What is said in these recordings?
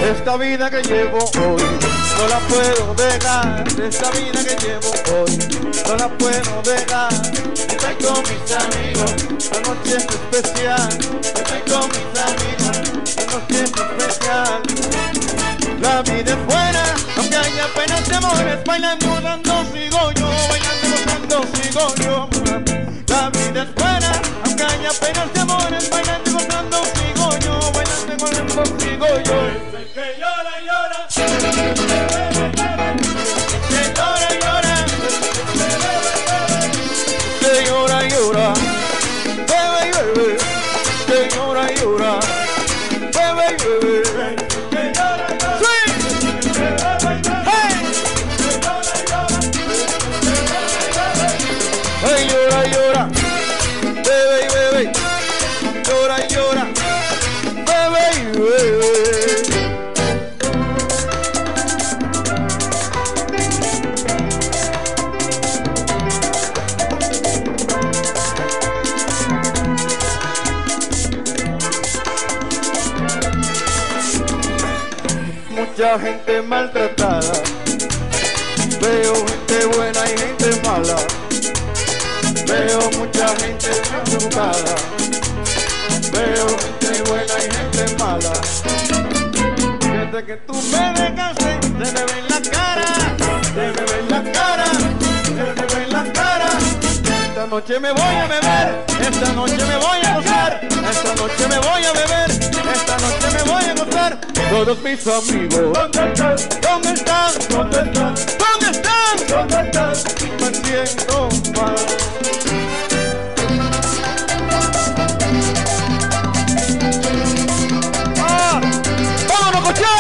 Esta vida que llevo hoy no la puedo dejar. Esta vida que llevo hoy no la puedo dejar. Estoy con mis amigos, la noche es especial. Estoy con mis amigos, la noche es especial. La vida es buena, aunque haya penas de amores. Bailando, gozando, sigo yo. Bailando, gozando, sigo yo. La vida es buena, aunque haya penas de amores. Bailando, gozando, sigo yo. Bailando, gozando, sigo yo. Que llora, llora. Que llora, llora. Que llora, llora. Bebe, bebe. Que llora, llora. Bebe, bebe. Que llora, llora. Sí. Hey. Hey, llora, llora. Bebe, bebe. Llora, llora. Bebe, bebe. Mucha gente maltratada, veo gente buena y gente mala, veo mucha gente equivocada, veo gente buena y gente mala. Desde que tú me dejaste, se me ve en la cara, se me ve en la cara, se me ve en la cara. Esta noche me voy a beber, esta noche me voy a gozar, esta noche me voy a beber, esta noche me voy a gozar. Todos mis amigos, ¿Dónde están? ¿dónde están? ¿Dónde están? ¿Dónde están? ¿Dónde están? Me siento mal. ¡Ah! ¡Vámonos, coche!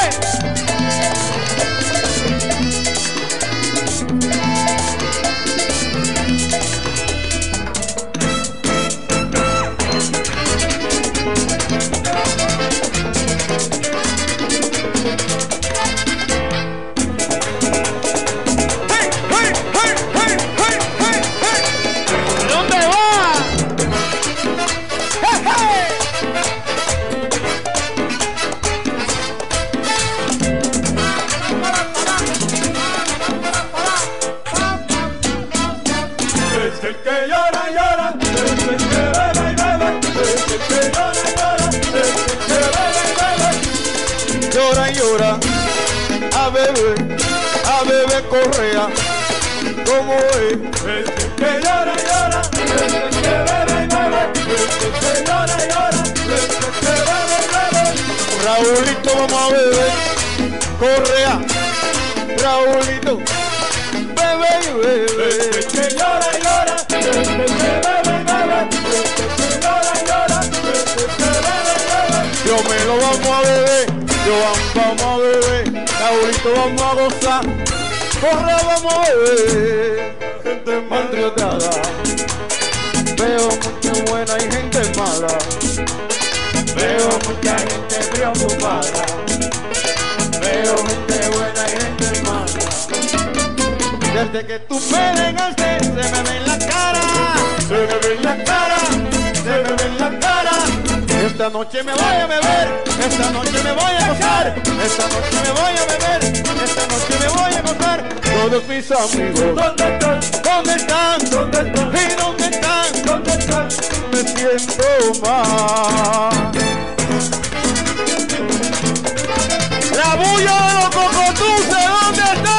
Llora y llora, a bebé correa, como es. Que llora, llora. Que bebe y bebe. Que llora, llora. Que bebe y bebe. Raulito, vamos a beber, correa, Raulito, bebe y bebe. Que llora, llora. Que bebe y bebe. Que llora, llora. Que bebe y bebe. Yo me lo vamos a beber, yo vamos a beber, Raulito vamos a gozar, correa vamos a beber. Gente maltratada, veo mucha buena y gente mala, veo mucha gente preocupada, veo gente buena y gente mala. Desde que tú me dejaste, se me ve en la cara, se me ve en la cara, se me ve en la cara. Esta noche me voy a beber, esta noche me voy a gozar, esta noche me voy a beber, esta noche me voy a gozar. Todos mis amigos, ¿Dónde están? ¿dónde están? ¿Dónde están? ¿Y dónde están? ¿Dónde están? Me siento mal. La bulla de los cocotuces, ¿dónde está?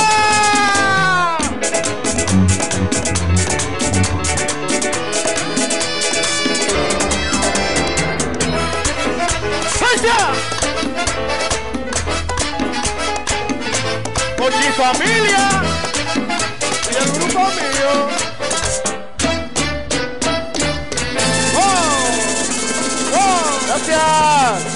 Con mi familia y el grupo mío. ¡Oh! ¡Oh! ¡Gracias!